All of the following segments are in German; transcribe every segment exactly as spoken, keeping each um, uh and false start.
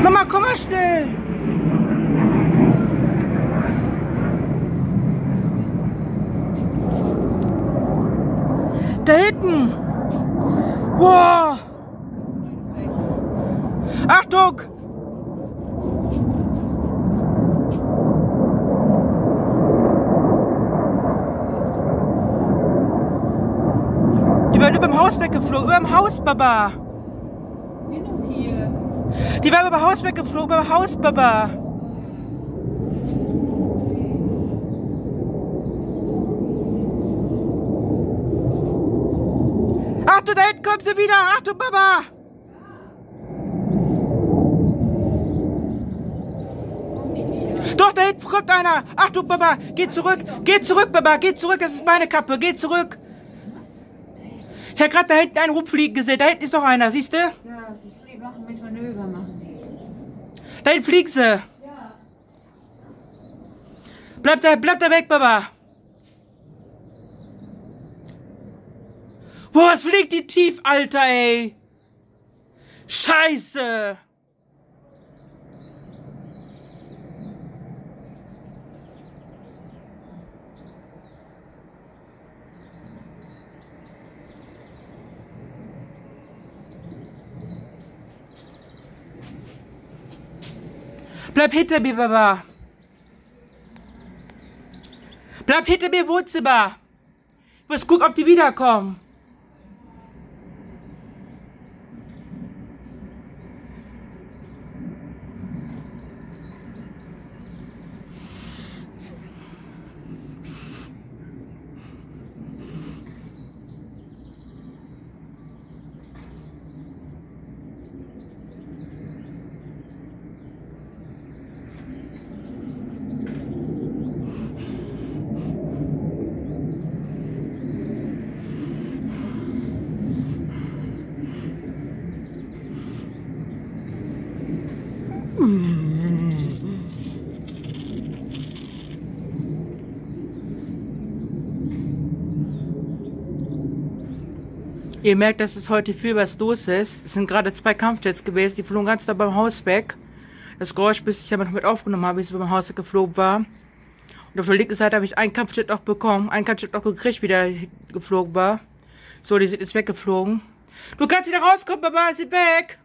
Mama, komm mal schnell! Da hinten! Wow! Achtung! Die werden über dem Haus weggeflogen, über dem Haus, Baba! Genug hier. Die werden über dem Haus weggeflogen, über dem Haus, Baba! Achtung, da hinten kommt sie wieder! Achtung, Baba! Doch, da hinten kommt einer! Achtung, Baba! Geh zurück! Geh zurück, Baba! Geh zurück! Das ist meine Kappe! Geh zurück! Ich habe gerade da hinten einen rumfliegen gesehen. Da hinten ist noch einer, siehst du? Ja, sie fliegen, machen mit Manöver machen. Da hinten fliegen sie! Ja. Bleib da, bleib da weg, Baba! Boah, was fliegt die tief, Alter, ey! Scheiße! Bleib hinter mir, Baba! Bleib hinter mir im Wohnzimmer! Ich muss gucken, ob die wiederkommen. Ihr merkt, dass es heute viel was los ist. Es sind gerade zwei Kampfjets gewesen, die flogen ganz da beim Haus weg. Das Geräusch, bis ich damit mit aufgenommen habe, bis es beim Haus geflogen war. Und auf der linken Seite habe ich einen Kampfjet auch bekommen, einen Kampfjet auch gekriegt, wie der geflogen war. So, die sind jetzt weggeflogen. Du kannst wieder rauskommen, Baba, sie sind weg!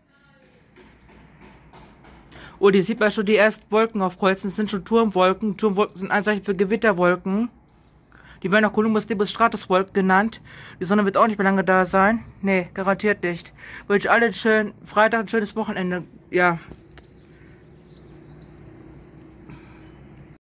Oh, die sieht man schon die ersten Wolken aufkreuzen. Das sind schon Turmwolken. Turmwolken sind Anzeichen für Gewitterwolken. Die werden auch Columbus Nimbus Stratus Wolken genannt. Die Sonne wird auch nicht mehr lange da sein. Nee, garantiert nicht. Wünsche alle einen schönen Freitag, ein schönes Wochenende. Ja.